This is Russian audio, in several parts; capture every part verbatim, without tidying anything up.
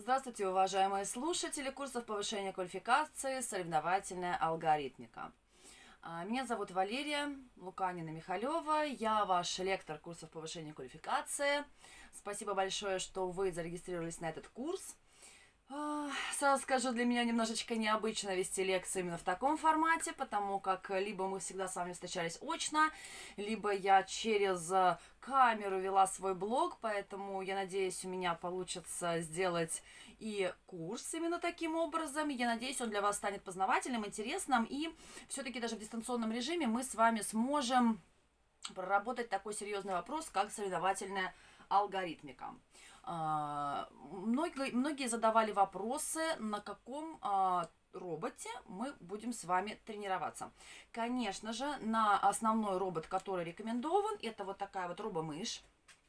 Здравствуйте, уважаемые слушатели курсов повышения квалификации «Соревновательная алгоритмика». Меня зовут Валерия Луканина-Михалева, я ваш лектор курсов повышения квалификации. Спасибо большое, что вы зарегистрировались на этот курс. Сразу скажу, для меня немножечко необычно вести лекции именно в таком формате, потому как либо мы всегда с вами встречались очно, либо я через камеру вела свой блог, поэтому я надеюсь, у меня получится сделать и курс именно таким образом. Я надеюсь, он для вас станет познавательным, интересным, и все-таки даже в дистанционном режиме мы с вами сможем проработать такой серьезный вопрос, как соревновательная алгоритмика. Многие, многие задавали вопросы, на каком а, роботе мы будем с вами тренироваться. Конечно же, на основной робот, который рекомендован, это вот такая вот робомышь.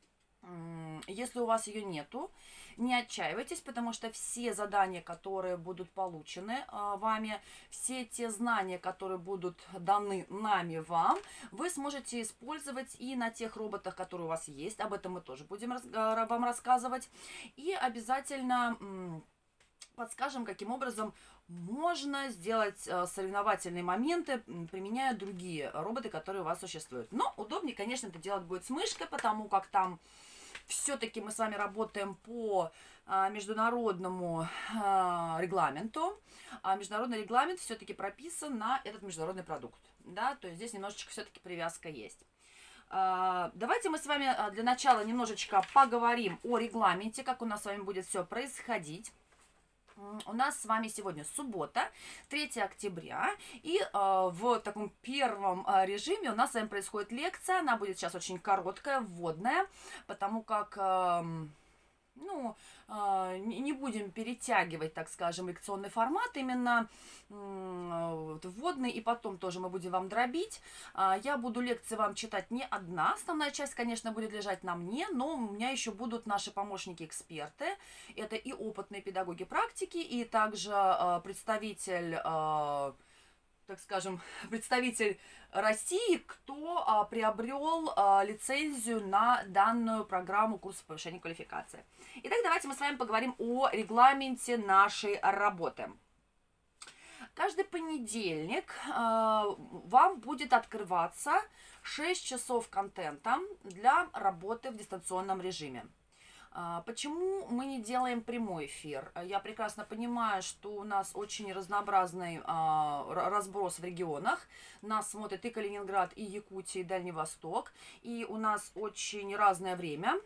Если у вас ее нету, не отчаивайтесь, потому что все задания, которые будут получены э, вами, все те знания, которые будут даны нами вам, вы сможете использовать и на тех роботах, которые у вас есть. Об этом мы тоже будем раз, э, вам рассказывать. И обязательно м, подскажем, каким образом можно сделать э, соревновательные моменты, применяя другие роботы, которые у вас существуют. Но удобнее, конечно, это делать будет с мышкой, потому как там все-таки мы с вами работаем по а, международному а, регламенту, а международный регламент все-таки прописан на этот международный продукт, да, то есть здесь немножечко все-таки привязка есть. А, давайте мы с вами для начала немножечко поговорим о регламенте, как у нас с вами будет все происходить. У нас с вами сегодня суббота, третье октября, и э, в таком первом э, режиме у нас с вами происходит лекция. Она будет сейчас очень короткая, вводная, потому как, э, ну, э, не будем перетягивать, так скажем, лекционный формат, именно э, вводный, и потом тоже мы будем вам дробить. Э, я буду лекции вам читать не одна, основная часть, конечно, будет лежать на мне, но у меня еще будут наши помощники-эксперты. Это и опытные педагоги практики, и также э, представитель, э, так скажем, представитель России, кто э, приобрел э, лицензию на данную программу курса повышения квалификации. Итак, давайте мы с вами поговорим о регламенте нашей работы. Каждый понедельник э, вам будет открываться шесть часов контента для работы в дистанционном режиме. Почему мы не делаем прямой эфир? Я прекрасно понимаю, что у нас очень разнообразный а, разброс в регионах. Нас смотрит и Калининград, и Якутия, и Дальний Восток. И у нас очень разное время.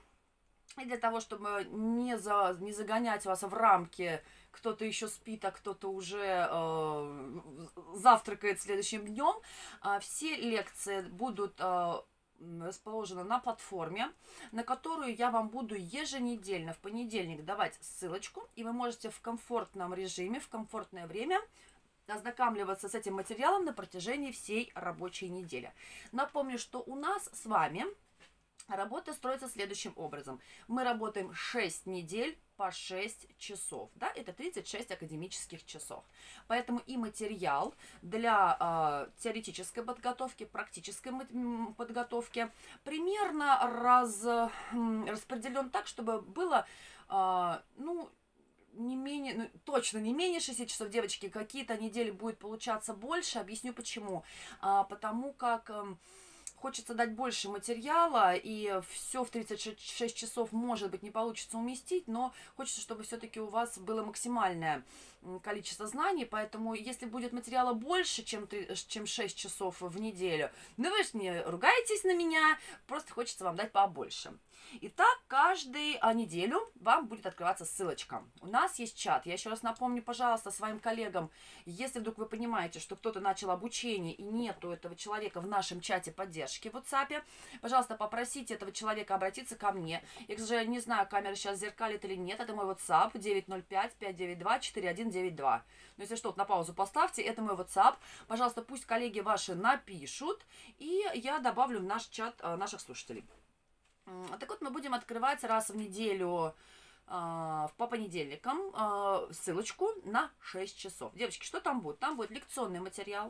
И для того, чтобы не, за, не загонять вас в рамки, кто-то еще спит, а кто-то уже э, завтракает следующим днем, э, все лекции будут э, расположены на платформе, на которую я вам буду еженедельно в понедельник давать ссылочку, и вы можете в комфортном режиме, в комфортное время ознакомливаться с этим материалом на протяжении всей рабочей недели. Напомню, что у нас с вами работа строится следующим образом. Мы работаем шесть недель по шесть часов, да, это тридцать шесть академических часов. Поэтому и материал для э, теоретической подготовки, практической подготовки примерно раз, э, распределен так, чтобы было, э, ну, не менее, ну, точно не менее шести часов, девочки, какие-то недели будет получаться больше. Объясню почему. А, потому как э, хочется дать больше материала, и все в тридцать шесть часов, может быть, не получится уместить, но хочется, чтобы все-таки у вас было максимальное количество знаний, поэтому если будет материала больше, чем, чем шесть часов в неделю, ну вы же не ругаетесь на меня, просто хочется вам дать побольше. Итак, каждую неделю вам будет открываться ссылочка. У нас есть чат. Я еще раз напомню, пожалуйста, своим коллегам, если вдруг вы понимаете, что кто-то начал обучение и нету этого человека в нашем чате поддержки в WhatsApp, пожалуйста, попросите этого человека обратиться ко мне. Я, к сожалению, не знаю, камера сейчас зеркалит или нет. Это мой WhatsApp девять ноль пять пять девять два четыре один девять два. Но если что, на паузу поставьте. Это мой WhatsApp. Пожалуйста, пусть коллеги ваши напишут, и я добавлю в наш чат наших слушателей. Так вот, мы будем открывать раз в неделю э, по понедельникам э, ссылочку на шесть часов. Девочки, что там будет? Там будет лекционный материал,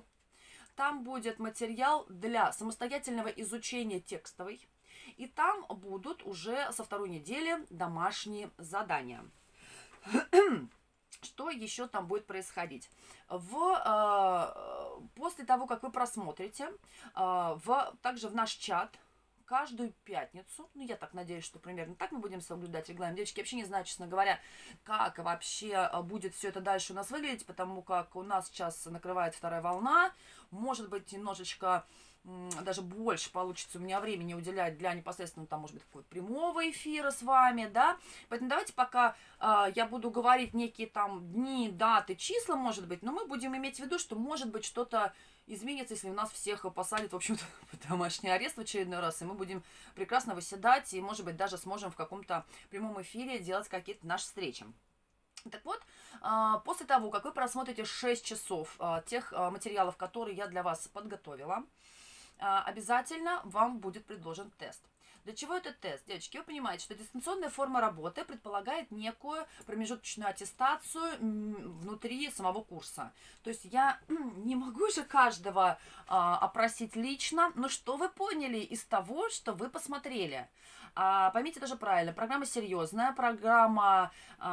там будет материал для самостоятельного изучения текстовой, и там будут уже со второй недели домашние задания. Что еще там будет происходить? В, э, после того, как вы просмотрите, э, в, также в наш чат каждую пятницу, ну, я так надеюсь, что примерно так мы будем соблюдать регламент. Девочки, я вообще не знаю, честно говоря, как вообще будет все это дальше у нас выглядеть, потому как у нас сейчас накрывает вторая волна. Может быть, немножечко даже больше получится у меня времени уделять для непосредственно, там, может быть, какого-то прямого эфира с вами, да. Поэтому давайте пока э, я буду говорить некие там дни, даты, числа, может быть, но мы будем иметь в виду, что, может быть, что-то изменится, если у нас всех посадят, в общем-то, в домашний арест в очередной раз, и мы будем прекрасно выседать, и, может быть, даже сможем в каком-то прямом эфире делать какие-то наши встречи. Так вот, после того, как вы просмотрите шесть часов тех материалов, которые я для вас подготовила, обязательно вам будет предложен тест. Для чего этот тест? Девочки, вы понимаете, что дистанционная форма работы предполагает некую промежуточную аттестацию внутри самого курса. То есть я не могу же каждого а, опросить лично, но что вы поняли из того, что вы посмотрели? А, поймите тоже правильно, программа серьезная, программа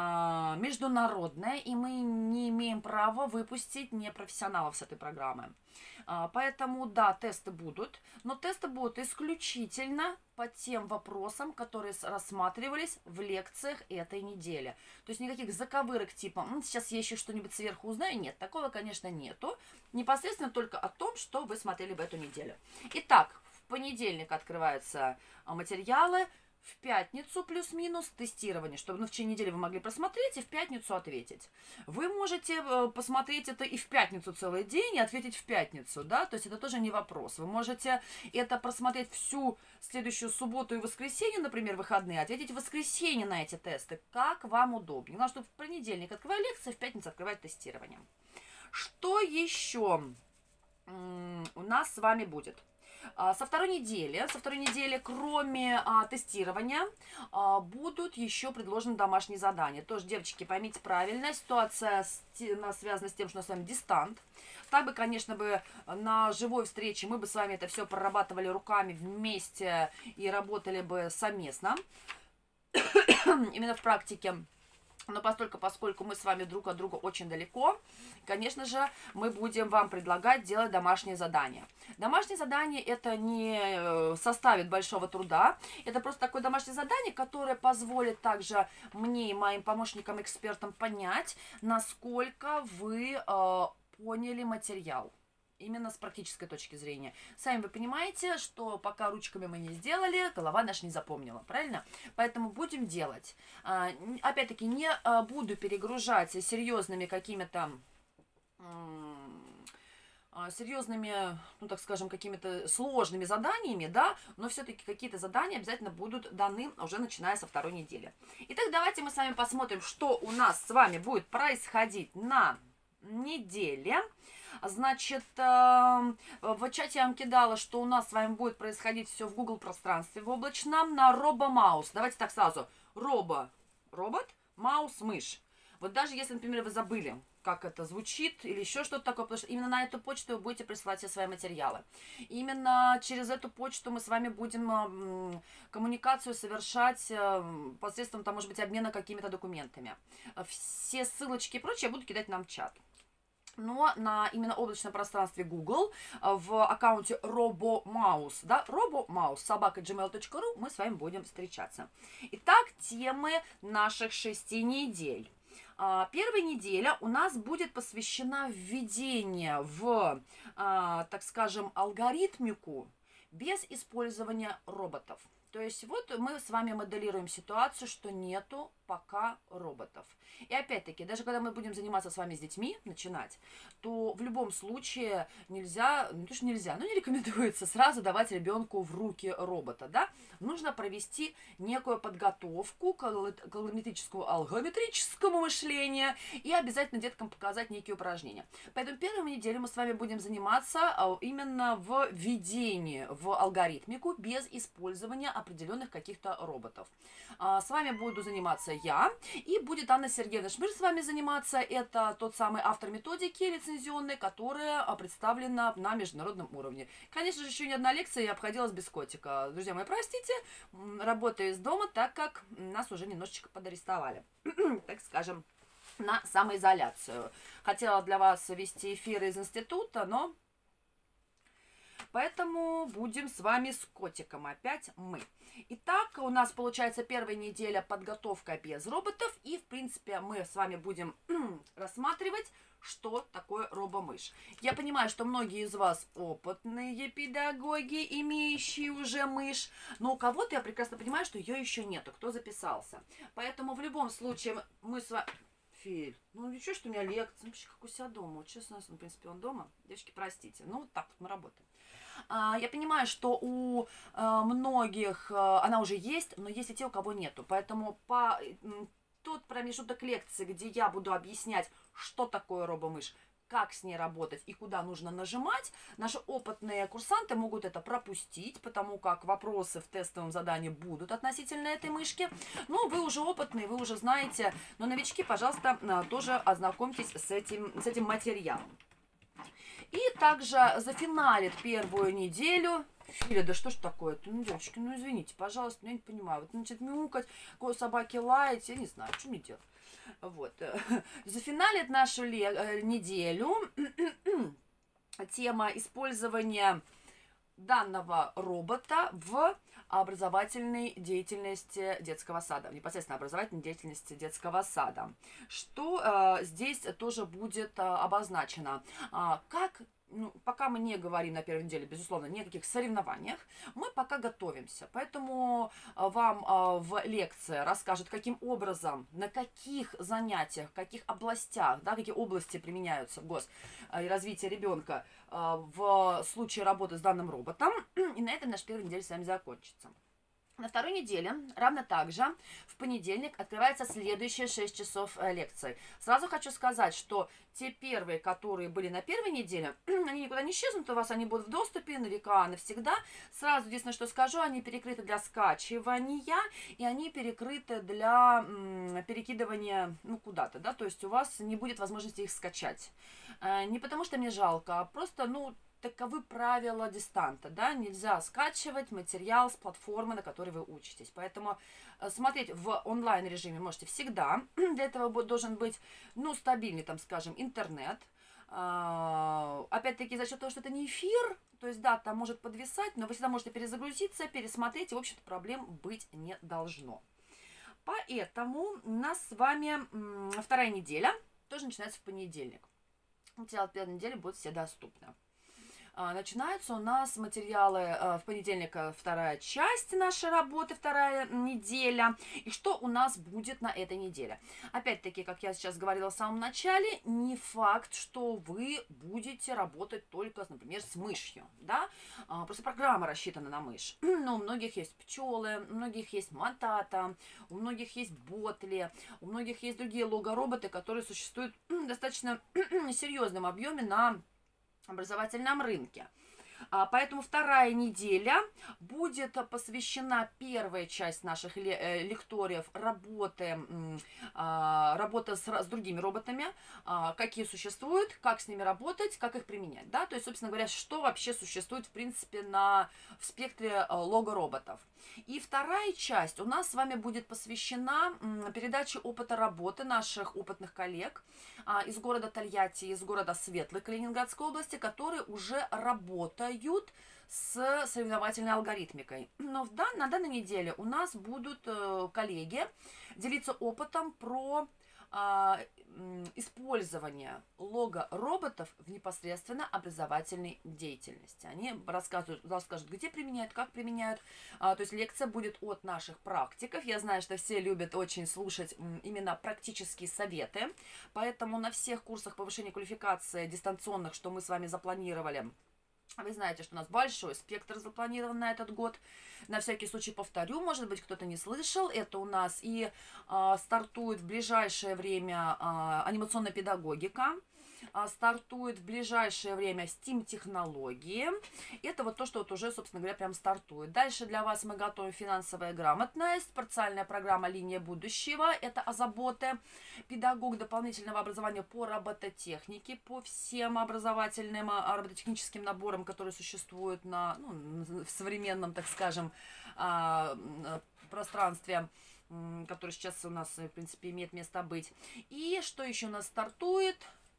а, международная, и мы не имеем права выпустить непрофессионалов с этой программы. А, поэтому, да, тесты будут, но тесты будут исключительно по тем вопросам, которые рассматривались в лекциях этой недели. То есть никаких заковырок типа «сейчас я еще что-нибудь сверху узнаю». Нет, такого, конечно, нету. Непосредственно только о том, что вы смотрели в эту неделю. Итак, в понедельник открываются материалы, в пятницу плюс-минус тестирование, чтобы ну, в течение недели вы могли просмотреть и в пятницу ответить. Вы можете э, посмотреть это и в пятницу целый день и ответить в пятницу, да, то есть это тоже не вопрос. Вы можете это просмотреть всю следующую субботу и воскресенье, например, выходные, ответить в воскресенье на эти тесты, как вам удобнее. Главное, чтобы в понедельник открывать лекции, в пятницу открывать тестирование. Что еще у нас с вами будет? Со второй недели, со второй недели, кроме а, тестирования, а, будут еще предложены домашние задания. Тоже, девочки, поймите правильно, ситуация с, связана с тем, что у нас с вами дистант. Так бы, конечно, бы на живой встрече мы бы с вами это все прорабатывали руками вместе и работали бы совместно, именно в практике. Но постольку, поскольку мы с вами друг от друга очень далеко, конечно же, мы будем вам предлагать делать домашние задания. Домашнее задание это не составит большого труда. Это просто такое домашнее задание, которое позволит также мне и моим помощникам-экспертам понять, насколько вы э, поняли материал. Именно с практической точки зрения. Сами вы понимаете, что пока ручками мы не сделали, голова наша не запомнила, правильно? Поэтому будем делать. Опять-таки, не буду перегружать серьезными какими-то... серьезными, ну так скажем, какими-то сложными заданиями, да, но все-таки какие-то задания обязательно будут даны уже начиная со второй недели. Итак, давайте мы с вами посмотрим, что у нас с вами будет происходить на неделе. Значит, в чате я вам кидала, что у нас с вами будет происходить все в Google пространстве, в облачном, на RoboMouse. Давайте так сразу. Робо, робот, маус, мышь. Вот даже если, например, вы забыли, как это звучит или еще что-то такое, потому что именно на эту почту вы будете присылать все свои материалы. Именно через эту почту мы с вами будем коммуникацию совершать посредством, там, может быть, обмена какими-то документами. Все ссылочки и прочее я буду кидать нам в чат. Но на именно облачном пространстве Google в аккаунте RoboMouse, да, RoboMouse, собака джи мейл точка ру мы с вами будем встречаться. Итак, темы наших шести недель. Первая неделя у нас будет посвящена введению в, так скажем, алгоритмику без использования роботов. То есть вот мы с вами моделируем ситуацию, что нету пока роботов. И опять-таки, даже когда мы будем заниматься с вами с детьми, начинать, то в любом случае нельзя, не то что нельзя, но не рекомендуется сразу давать ребенку в руки робота, да? Нужно провести некую подготовку к алгоритмическому, алгоритмическому мышлению и обязательно деткам показать некие упражнения. Поэтому первую неделю мы с вами будем заниматься именно в введении в алгоритмику без использования определенных каких-то роботов. С вами буду заниматься я, и будет Анна Сергеевна Шмыр с вами заниматься. Это тот самый автор методики лицензионной, которая представлена на международном уровне. Конечно же, еще ни одна лекция я обходилась без котика. Друзья мои, простите, работаю из дома, так как нас уже немножечко подарестовали, так скажем, на самоизоляцию. Хотела для вас вести эфиры из института, но... Поэтому будем с вами с котиком опять мы. Итак, у нас получается первая неделя подготовка без роботов. И, в принципе, мы с вами будем рассматривать, что такое робомышь. Я понимаю, что многие из вас опытные педагоги, имеющие уже мышь. Но у кого-то я прекрасно понимаю, что ее еще нету, кто записался. Поэтому в любом случае мы с вами... Филь, ну ничего, что у меня лекция. Ну, как у себя дома. Вот сейчас у нас, в принципе, он дома. Девочки, простите. Ну, вот так вот мы работаем. А, я понимаю, что у а, многих а, она уже есть, но есть и те, у кого нету. Поэтому по тот промежуток лекции, где я буду объяснять, что такое робомышь, как с ней работать и куда нужно нажимать, наши опытные курсанты могут это пропустить, потому как вопросы в тестовом задании будут относительно этой мышки. Ну, вы уже опытные, вы уже знаете, но новички, пожалуйста, тоже ознакомьтесь с этим, с этим материалом. И также зафиналит первую неделю... Филя, да что ж такое-то? Ну, девочки, ну извините, пожалуйста, я не понимаю. Вот начнет мяукать, кого собаки лаять, я не знаю, что мне делать. Вот. Зафиналит нашу неделю тема использования данного робота в образовательной деятельности детского сада, в непосредственно образовательной деятельности детского сада. Что э, здесь тоже будет э, обозначено. А, как, ну, пока мы не говорим на первой неделе, безусловно, ни о каких соревнованиях, мы пока готовимся. Поэтому э, вам э, в лекции расскажут, каким образом, на каких занятиях, в каких областях, да, какие области применяются в ГОС э, и развитие ребенка в случае работы с данным роботом. И на этом наша первая неделя с вами закончится. На второй неделе, равно так же, в понедельник открывается следующие шесть часов лекций. Сразу хочу сказать, что те первые, которые были на первой неделе, они никуда не исчезнут, у вас они будут в доступе на века, навсегда. Сразу единственное, что скажу, они перекрыты для скачивания, и они перекрыты для м, перекидывания, ну, куда-то, да, то есть у вас не будет возможности их скачать. Не потому что мне жалко, а просто, ну, таковы правила дистанта, да, нельзя скачивать материал с платформы, на которой вы учитесь. Поэтому смотреть в онлайн режиме можете всегда. Для этого должен быть, ну, стабильный, там, скажем, интернет. Опять-таки, за счет того, что это не эфир, то есть, да, там может подвисать, но вы всегда можете перезагрузиться, пересмотреть, и, в общем-то, проблем быть не должно. Поэтому у нас с вами вторая неделя тоже начинается в понедельник. Материалы первой недели будут все доступны. Начинаются у нас материалы в понедельник, вторая часть нашей работы, вторая неделя. И что у нас будет на этой неделе? Опять-таки, как я сейчас говорила в самом начале, не факт, что вы будете работать только, например, с мышью. Да? Просто программа рассчитана на мышь. Но у многих есть пчелы, у многих есть матата, у многих есть ботли, у многих есть другие лого-роботы, которые существуют в достаточно серьезном объеме на образовательном рынке. Поэтому вторая неделя будет посвящена первая часть наших лекториев работы, работы с, с другими роботами, какие существуют, как с ними работать, как их применять. Да? То есть, собственно говоря, что вообще существует, в принципе, на, в спектре лого-роботов. И вторая часть у нас с вами будет посвящена передаче опыта работы наших опытных коллег из города Тольятти, из города Светлый Калининградской области, которые уже работают с соревновательной алгоритмикой. Но в дан, на данной неделе у нас будут коллеги делиться опытом про а, использование лого-роботов в непосредственно образовательной деятельности. Они рассказывают, расскажут, где применяют, как применяют. А, то есть лекция будет от наших практиков. Я знаю, что все любят очень слушать именно практические советы. Поэтому на всех курсах повышения квалификации дистанционных, что мы с вами запланировали, вы знаете, что у нас большой спектр запланирован на этот год. На всякий случай повторю, может быть, кто-то не слышал. Это у нас и э, стартует в ближайшее время э, анимационная педагогика. а, стартует в ближайшее время Steam-технологии. Это вот то, что вот уже, собственно говоря, прям стартует. Дальше для вас мы готовим финансовая грамотность, специальная программа «Линия будущего». Это Азаботе, педагог дополнительного образования по робототехнике, по всем образовательным а, робототехническим наборам, которые существуют на, ну, в современном, так скажем, а, пространстве, который сейчас у нас, в принципе, имеет место быть. И что еще у нас стартует?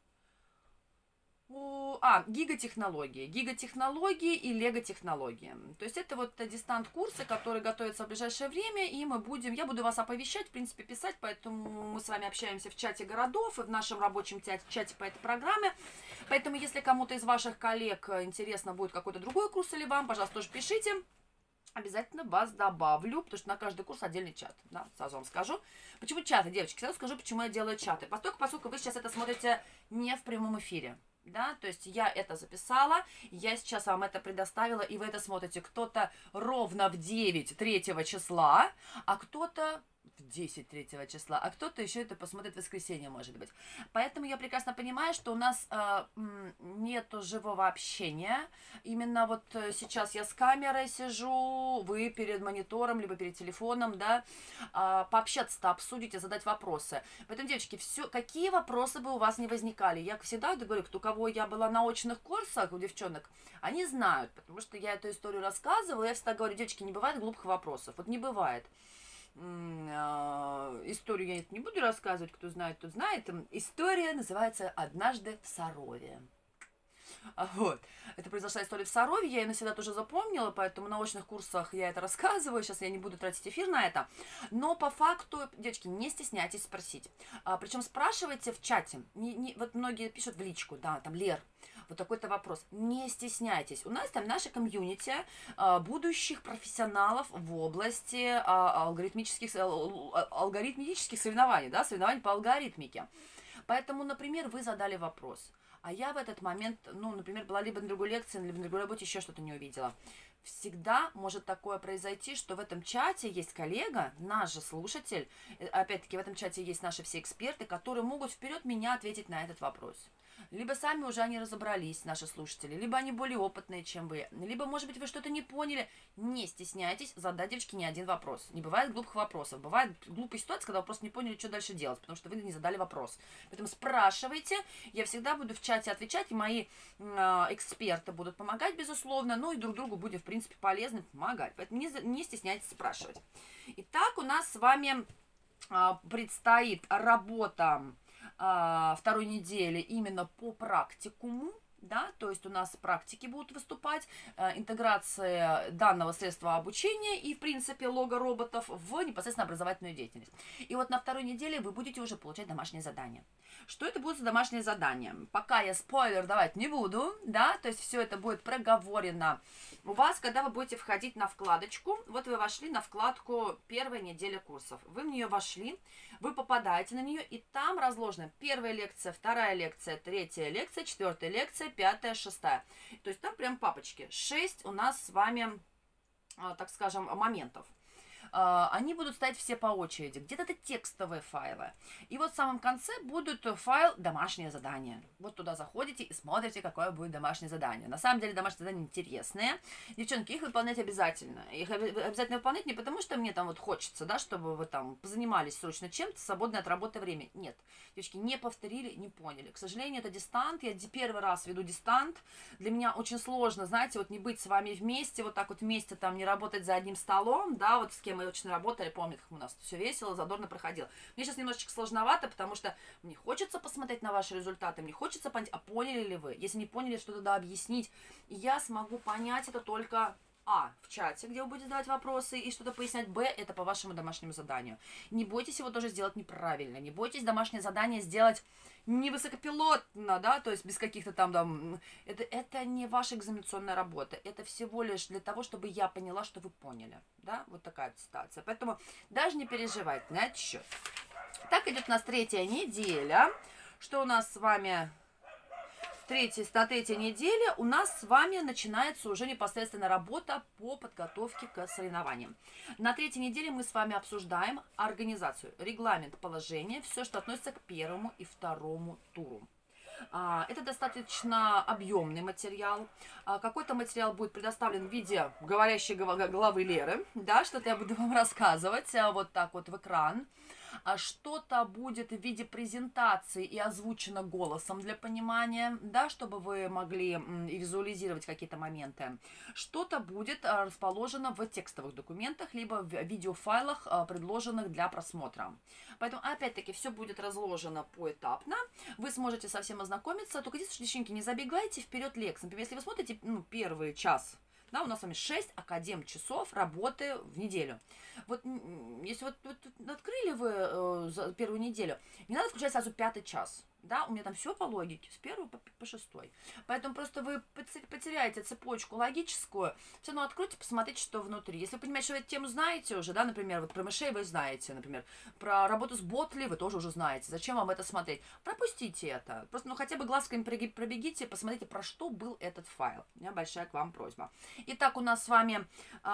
А, гигатехнологии. Гигатехнологии и лего-технологии. То есть это вот дистант-курсы, которые готовятся в ближайшее время, и мы будем, я буду вас оповещать, в принципе, писать, поэтому мы с вами общаемся в чате городов и в нашем рабочем чате по этой программе. Поэтому, если кому-то из ваших коллег интересно будет какой-то другой курс или вам, пожалуйста, тоже пишите. Обязательно вас добавлю, потому что на каждый курс отдельный чат. Да, сразу вам скажу. Почему чаты, девочки? Сразу скажу, почему я делаю чаты. Поскольку, поскольку вы сейчас это смотрите не в прямом эфире. Да, то есть я это записала, я сейчас вам это предоставила, и вы это смотрите. Кто-то ровно в девять третьего числа, а кто-то в десять третьего числа, а кто-то еще это посмотрит в воскресенье, может быть. Поэтому я прекрасно понимаю, что у нас э, нету живого общения. Именно вот сейчас я с камерой сижу, вы перед монитором, либо перед телефоном, да, э, пообщаться-то, обсудить и задать вопросы. Поэтому, девочки, все, какие вопросы бы у вас не возникали, я всегда говорю, у кого я была на очных курсах, у девчонок, они знают, потому что я эту историю рассказывала, я всегда говорю, девочки, не бывает глупых вопросов, вот не бывает. Историю я не буду рассказывать, кто знает, тот знает. История называется «Однажды в Сарове». Вот. Это произошла история в Сарове, я ее навсегда тоже запомнила, поэтому на очных курсах я это рассказываю, сейчас я не буду тратить эфир на это. Но по факту, девочки, не стесняйтесь спросить. А, причем спрашивайте в чате. Не, не, вот многие пишут в личку, да, там, Лер, вот такой-то вопрос. Не стесняйтесь. У нас там наша комьюнити а, будущих профессионалов в области а, алгоритмических, а, алгоритмических соревнований, да, соревнований по алгоритмике. Поэтому, например, вы задали вопрос. А я в этот момент, ну, например, была либо на другой лекции, либо на другой работе, еще что-то не увидела. Всегда может такое произойти, что в этом чате есть коллега, наш же слушатель, опять-таки в этом чате есть наши все эксперты, которые могут вперед меня ответить на этот вопрос. Либо сами уже они разобрались, наши слушатели, либо они более опытные, чем вы, либо, может быть, вы что-то не поняли. Не стесняйтесь задать, девочки, ни один вопрос. Не бывает глупых вопросов. Бывает глупая ситуация, когда вы просто не поняли, что дальше делать, потому что вы не задали вопрос. Поэтому спрашивайте. Я всегда буду в чате отвечать, и мои э, эксперты будут помогать, безусловно, ну и друг другу будем, в принципе, полезны помогать. Поэтому не, не стесняйтесь спрашивать. Итак, у нас с вами э, предстоит работа второй недели именно по практикуму, да, то есть у нас практики будут выступать, э, интеграция данного средства обучения и, в принципе, лого-роботов в непосредственно образовательную деятельность. И вот на второй неделе вы будете уже получать домашние задания. Что это будет за домашние задания? Пока я спойлер давать не буду, да, то есть все это будет проговорено у вас, когда вы будете входить на вкладочку. Вот вы вошли на вкладку «Первая неделя курсов». Вы в нее вошли, вы попадаете на нее, и там разложена первая лекция, вторая лекция, третья лекция, четвертая лекция, пятая, шестая. То есть там прям папочки. Шесть у нас с вами, так скажем, моментов. Они будут стоять все по очереди. Где-то это текстовые файлы. И вот в самом конце будут файл «Домашнее задание». Вот туда заходите и смотрите, какое будет домашнее задание. На самом деле домашние задания интересные. Девчонки, их выполнять обязательно. Их обязательно выполнять не потому, что мне там вот хочется, да, чтобы вы там позанимались срочно чем-то, свободное от работы время. Нет. Девочки, не повторили, не поняли. К сожалению, это дистант. Я первый раз веду дистант. Для меня очень сложно, знаете, вот не быть с вами вместе, вот так вот вместе там не работать за одним столом, да, вот с кем мы очень работали, помню, как у нас все весело, задорно проходило. Мне сейчас немножечко сложновато, потому что мне хочется посмотреть на ваши результаты, мне хочется понять, а поняли ли вы? Если не поняли, что тогда объяснить. И я смогу понять это только А, в чате, где вы будете задавать вопросы и что-то пояснять. Б, это по вашему домашнему заданию. Не бойтесь его тоже сделать неправильно. Не бойтесь домашнее задание сделать невысокопилотно, да, то есть без каких-то там, там это, это не ваша экзаменационная работа. Это всего лишь для того, чтобы я поняла, что вы поняли. Да, вот такая вот ситуация. Поэтому даже не переживайте на этот счет. Так идет у нас третья неделя. Что у нас с вами... Третья, на третьей неделе у нас с вами начинается уже непосредственно работа по подготовке к соревнованиям. На третьей неделе мы с вами обсуждаем организацию, регламент, положение, все, что относится к первому и второму туру. Это достаточно объемный материал. Какой-то материал будет предоставлен в виде говорящей головы Леры, да, что-то я буду вам рассказывать вот так вот в экран. А что-то будет в виде презентации и озвучено голосом для понимания, да, чтобы вы могли визуализировать какие-то моменты. Что-то будет расположено в текстовых документах, либо в видеофайлах, предложенных для просмотра. Поэтому, опять-таки, все будет разложено поэтапно. Вы сможете совсем ознакомиться. Только здесь, девчонки, не забегайте вперед лекции. Например, если вы смотрите ну, первый час, да, у нас с вами шесть академ-часов работы в неделю. Вот если вот, вот открыли вы э, за первую неделю, не надо включать сразу пятый час. Да, у меня там все по логике, с первого по, по шестой. Поэтому просто вы потеряете цепочку логическую. Все равно откройте, посмотрите, что внутри. Если вы понимаете, что вы эту тему знаете уже, да, например, вот про мышей вы знаете, например, про работу с ботли вы тоже уже знаете. Зачем вам это смотреть? Пропустите это. Просто, ну, хотя бы глазками пробегите, посмотрите, про что был этот файл. У меня большая к вам просьба. Итак, у нас с вами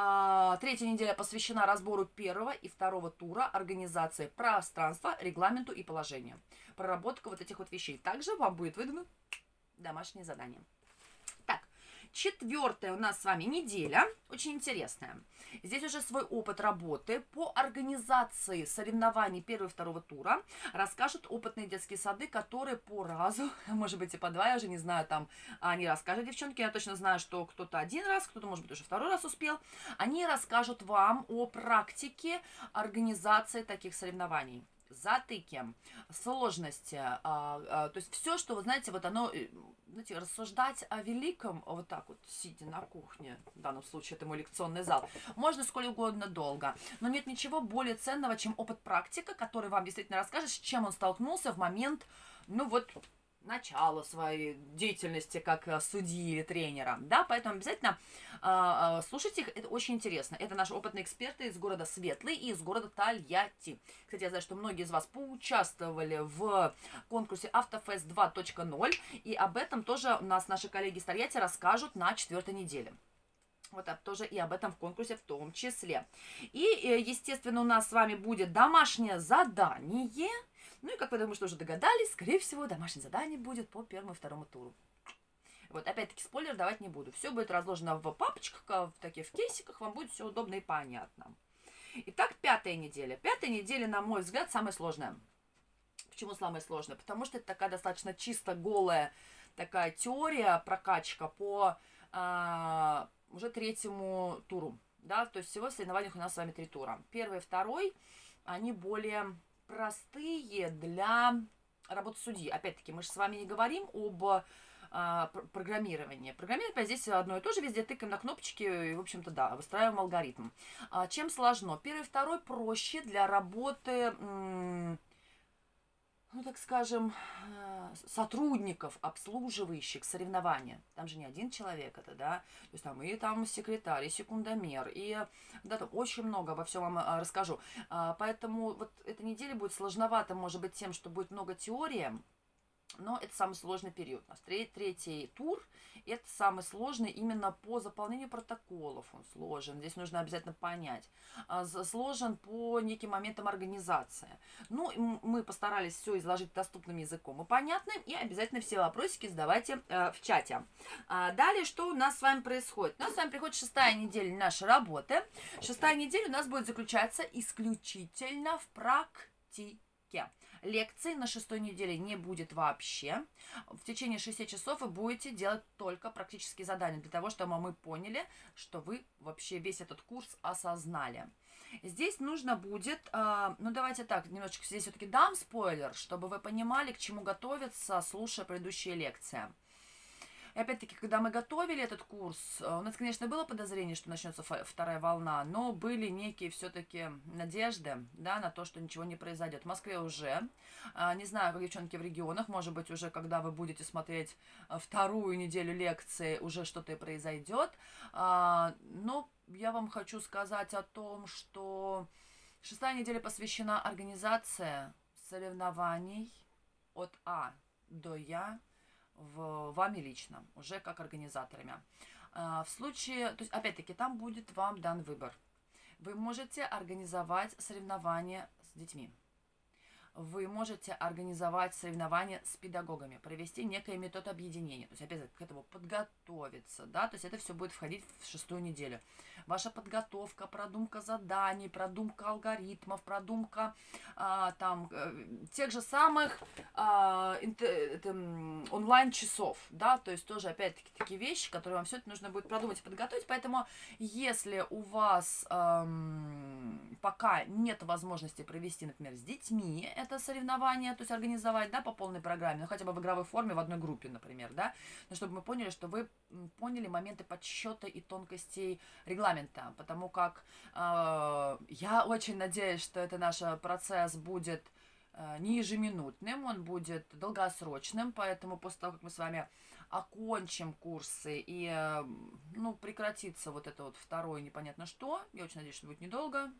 э, третья неделя посвящена разбору первого и второго тура организации пространства, регламенту и положению. Проработка вот этих вот вещей. Также вам будет выдано домашнее задание. Так, четвертая у нас с вами неделя. Очень интересная. Здесь уже свой опыт работы по организации соревнований первого и второго тура расскажут опытные детские сады, которые по разу, может быть и по два, я уже не знаю, там они расскажут, девчонки. Я точно знаю, что кто-то один раз, кто-то, может быть, уже второй раз успел. Они расскажут вам о практике организации таких соревнований. Затыки, сложности, а, а, то есть все, что, вы знаете, вот оно, знаете, рассуждать о великом, вот так вот, сидя на кухне, в данном случае это мой лекционный зал, можно сколь угодно долго, но нет ничего более ценного, чем опыт практика, который вам действительно расскажет, с чем он столкнулся в момент, ну вот, начала своей деятельности как судьи или тренера, да, поэтому обязательно э, слушайте их, это очень интересно. Это наши опытные эксперты из города Светлый и из города Тольятти. Кстати, я знаю, что многие из вас поучаствовали в конкурсе Автофест два точка ноль, и об этом тоже у нас наши коллеги из Тольятти расскажут на четвертой неделе. Вот так тоже и об этом в конкурсе в том числе. И, естественно, у нас с вами будет домашнее задание. Ну и, как вы, думаю, что уже догадались, скорее всего, домашнее задание будет по первому и второму туру. Вот, опять-таки, спойлер давать не буду. Все будет разложено в папочках, в таких в кейсиках, вам будет все удобно и понятно. Итак, пятая неделя. Пятая неделя, на мой взгляд, самая сложная. Почему самая сложная? Потому что это такая достаточно чисто голая такая теория, прокачка по а, уже третьему туру. Да? То есть всего в соревнованиях у нас с вами три тура. Первый и второй, они более простые для работы судьи. Опять-таки, мы же с вами не говорим об а, программировании. Программирование здесь одно и то же, везде тыкаем на кнопочки и, в общем-то, да, выстраиваем алгоритм. А, чем сложно? Первый и второй проще для работы, ну, так скажем, сотрудников, обслуживающих соревнования. Там же не один человек это, да, то есть там и там секретарь, и секундомер, и, да, там очень много, обо всем вам а, расскажу. А, поэтому вот эта неделя будет сложновато, может быть, тем, что будет много теории, но это самый сложный период. У нас третий тур, это самый сложный именно по заполнению протоколов. Он сложен, здесь нужно обязательно понять. Сложен по неким моментам организации. Ну, мы постарались все изложить доступным языком и понятным, и обязательно все вопросики задавайте э, в чате. А далее, что у нас с вами происходит? У нас с вами приходит шестая неделя нашей работы. Шестая неделя у нас будет заключаться исключительно в практике. Лекций на шестой неделе не будет вообще. В течение шести часов вы будете делать только практические задания, для того, чтобы мы поняли, что вы вообще весь этот курс осознали. Здесь нужно будет, э, ну давайте так, немножечко здесь все-таки дам спойлер, чтобы вы понимали, к чему готовиться, слушая предыдущие лекции. И опять-таки, когда мы готовили этот курс, у нас, конечно, было подозрение, что начнется вторая волна, но были некие все-таки надежды, да, на то, что ничего не произойдет. В Москве уже, не знаю, как девчонки в регионах, может быть, уже когда вы будете смотреть вторую неделю лекции, уже что-то и произойдет. Но я вам хочу сказать о том, что шестая неделя посвящена организации соревнований от А до Я, В, вами лично, уже как организаторами. А, в случае, то есть, опять-таки, там будет вам дан выбор. Вы можете организовать соревнования с детьми. вы можете организовать соревнования с педагогами, провести некое метод объединения, то есть, опять же, к этому подготовиться, да, то есть это все будет входить в шестую неделю. Ваша подготовка, продумка заданий, продумка алгоритмов, продумка а, там тех же самых а, онлайн-часов, да, то есть тоже, опять-таки, такие вещи, которые вам все это нужно будет продумать и подготовить, поэтому если у вас эм, пока нет возможности провести, например, с детьми это соревнование, то есть организовать, да, по полной программе, ну, хотя бы в игровой форме, в одной группе, например, да, но чтобы мы поняли, что вы поняли моменты подсчета и тонкостей регламента, потому как э, я очень надеюсь, что это наш процесс будет э, не ежеминутным, он будет долгосрочным, поэтому после того, как мы с вами окончим курсы и, э, ну, прекратится вот это вот второе непонятно что, я очень надеюсь, что будет недолго,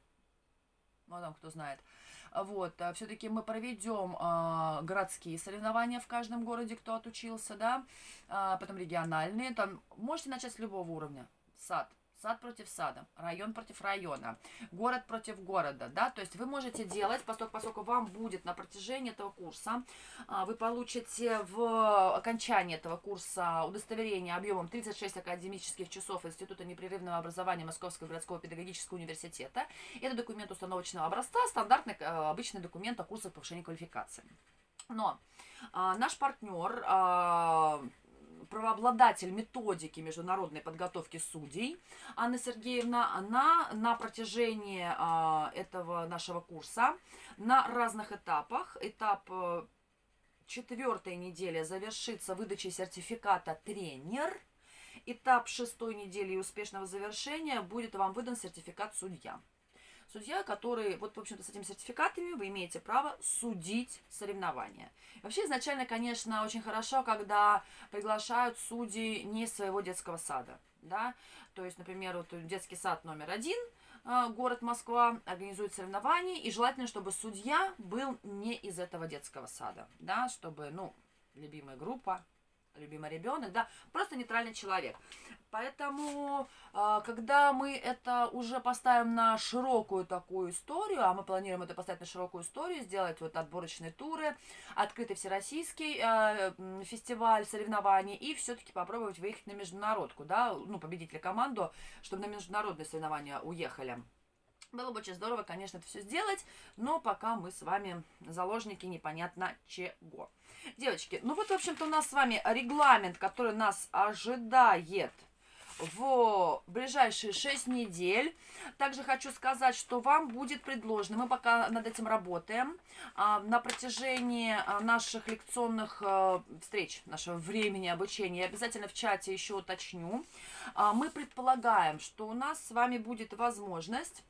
ну, а там кто знает. Вот, все-таки мы проведем э, городские соревнования в каждом городе, кто отучился, да, э, потом региональные, там можете начать с любого уровня, сад, сад против сада, район против района, город против города, да, то есть вы можете делать, поскольку, поскольку вам будет на протяжении этого курса, э, вы получите в окончании этого курса удостоверение объемом тридцать шесть академических часов Института непрерывного образования Московского городского педагогического университета. Это документ установочного образца, стандартный э, обычный документ о курсах повышения квалификации. Но э, наш партнер, э, правообладатель методики международной подготовки судей Анна Сергеевна, она на протяжении э, этого нашего курса на разных этапах, этап э, четвертой недели завершится выдачей сертификата тренер, этап шестой недели и успешного завершения будет вам выдан сертификат судья. Судья, который, вот, в общем-то, с этими сертификатами вы имеете право судить соревнования. Вообще, изначально, конечно, очень хорошо, когда приглашают судей не из своего детского сада, да, то есть, например, вот детский сад номер один, город Москва, организует соревнования, и желательно, чтобы судья был не из этого детского сада, да, чтобы, ну, любимая группа, любимый ребенок, да, просто нейтральный человек. Поэтому, когда мы это уже поставим на широкую такую историю, а мы планируем это поставить на широкую историю, сделать вот отборочные туры, открытый всероссийский э, фестиваль соревнований и все-таки попробовать выехать на международку, да, ну, победителя команду, чтобы на международные соревнования уехали. Было бы очень здорово, конечно, это все сделать, но пока мы с вами заложники непонятно чего. Девочки, ну вот, в общем-то, у нас с вами регламент, который нас ожидает в ближайшие шесть недель. Также хочу сказать, что вам будет предложено, мы пока над этим работаем, на протяжении наших лекционных встреч, нашего времени обучения, я обязательно в чате еще уточню, мы предполагаем, что у нас с вами будет возможность...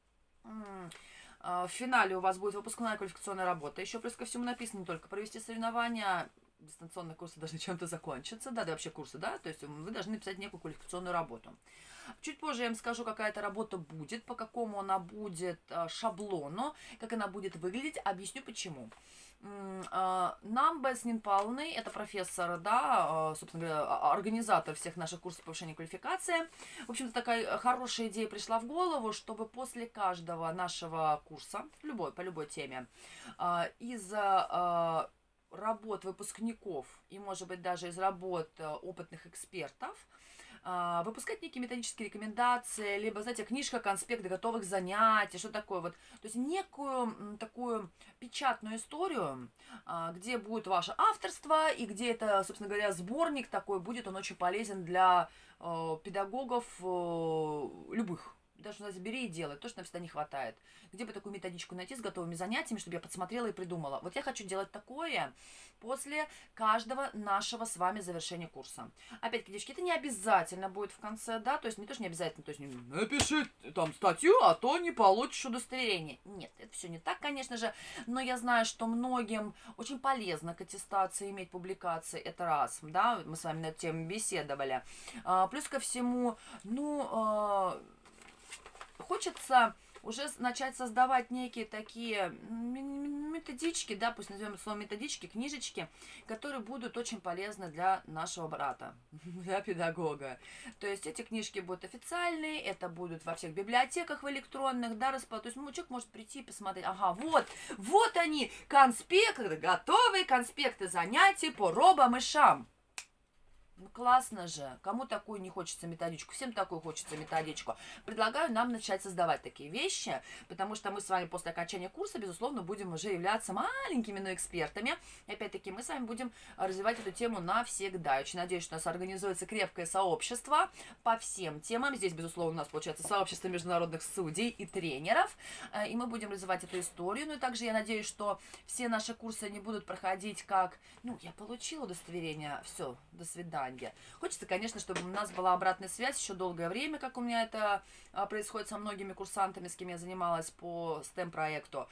В финале у вас будет выпускная квалификационная работа. Еще плюс ко всему написано только провести соревнования. Дистанционные курсы должны чем-то закончиться. Да, да, вообще курсы, да. То есть вы должны написать некую квалификационную работу. Чуть позже я вам скажу, какая эта работа будет, по какому она будет шаблону, как она будет выглядеть. Объясню почему. Нам Беснин Павловной, это профессор, да, собственно говоря, организатор всех наших курсов повышения квалификации. В общем-то, такая хорошая идея пришла в голову, чтобы после каждого нашего курса, любой, по любой теме, из работ выпускников и, может быть, даже из работ опытных экспертов, выпускать некие методические рекомендации, либо, знаете, книжка, конспект готовых занятий, что такое вот. То есть некую такую печатную историю, где будет ваше авторство и где это, собственно говоря, сборник такой будет, он очень полезен для педагогов любых. Даже надо бери и делай, то, что нам всегда не хватает. Где бы такую методичку найти с готовыми занятиями, чтобы я подсмотрела и придумала. Вот я хочу делать такое после каждого нашего с вами завершения курса. Опять-таки, девочки, это не обязательно будет в конце, да, то есть не то, что не обязательно, то есть не напиши там статью, а то не получишь удостоверение. Нет, это все не так, конечно же, но я знаю, что многим очень полезно к аттестации иметь публикации, это раз, да, мы с вами на эту тему беседовали. А, плюс ко всему, ну... А, хочется уже начать создавать некие такие методички, да, пусть назовем это словом методички, книжечки, которые будут очень полезны для нашего брата, для педагога. То есть эти книжки будут официальные, это будут во всех библиотеках в электронных, да, расклад. То есть ну, человек может прийти и посмотреть, ага, вот, вот они, конспекты, готовые конспекты занятий по робомышам. Ну, классно же. Кому такую не хочется методичку? Всем такую хочется методичку. Предлагаю нам начать создавать такие вещи, потому что мы с вами после окончания курса, безусловно, будем уже являться маленькими, но экспертами. И опять-таки мы с вами будем развивать эту тему навсегда. Я очень надеюсь, что у нас организуется крепкое сообщество по всем темам. Здесь, безусловно, у нас получается сообщество международных судей и тренеров. И мы будем развивать эту историю. Ну и также я надеюсь, что все наши курсы не будут проходить как, ну, я получила удостоверение, все, до свидания. Хочется, конечно, чтобы у нас была обратная связь еще долгое время, как у меня это а, происходит со многими курсантами, с кем я занималась по STEM-проекту.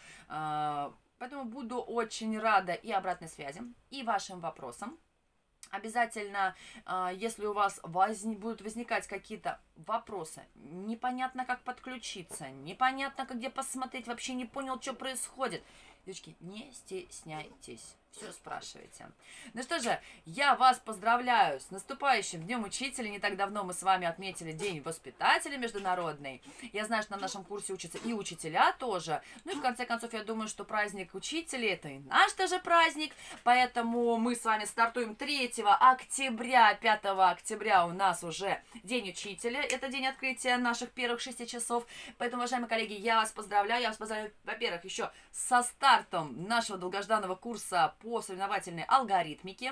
А, поэтому буду очень рада и обратной связи, и вашим вопросам. Обязательно, а, если у вас возник, будут возникать какие-то вопросы, непонятно, как подключиться, непонятно, где посмотреть, вообще не понял, что происходит, девочки, не стесняйтесь. Все спрашивайте. Ну что же, я вас поздравляю с наступающим Днем Учителя. Не так давно мы с вами отметили День Воспитателя Международный. Я знаю, что на нашем курсе учатся и учителя тоже. Ну и в конце концов, я думаю, что праздник учителей — это и наш тоже праздник. Поэтому мы с вами стартуем третьего октября. пятого октября у нас уже День Учителя. Это день открытия наших первых шести часов. Поэтому, уважаемые коллеги, я вас поздравляю. Я вас поздравляю, во-первых, еще со стартом нашего долгожданного курса по соревновательной алгоритмике.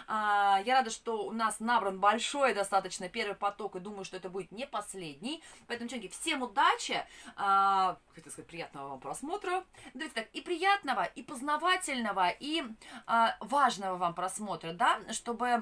А, я рада, что у нас набран большой достаточно первый поток, и думаю, что это будет не последний. Поэтому, девчонки, всем удачи, а, хотел сказать, приятного вам просмотра. Давайте так, и приятного, и познавательного, и а, важного вам просмотра, да, чтобы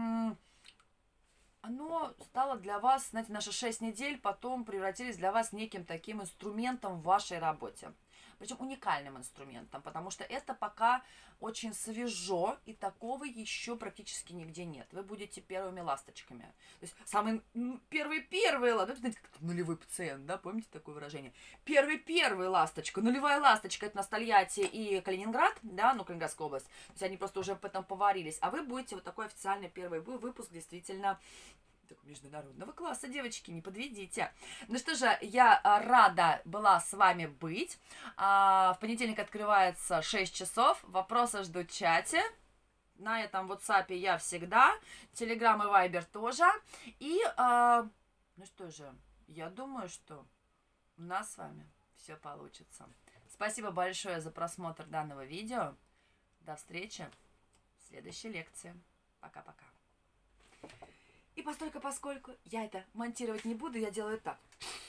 оно стало для вас, знаете, наши шесть недель потом превратились для вас неким таким инструментом в вашей работе. Причем уникальным инструментом, потому что это пока очень свежо, и такого еще практически нигде нет. Вы будете первыми ласточками. То есть самые первые-первые, ладно, знаете, как нулевой пациент, да, помните такое выражение? Первый-первый ласточка, нулевая ласточка, это у нас Тольятти и Калининград, да, ну, Калининградская область. То есть они просто уже потом поварились. А вы будете вот такой официальный первый выпуск, действительно, международного класса, девочки, не подведите. Ну что же, я рада была с вами быть. В понедельник открывается шесть часов. Вопросы жду в чате. На этом WhatsApp я всегда. Telegram и Viber тоже. И, ну что же, я думаю, что у нас с вами все получится. Спасибо большое за просмотр данного видео. До встречи в следующей лекции. Пока-пока. И постольку, поскольку я это монтировать не буду, я делаю так.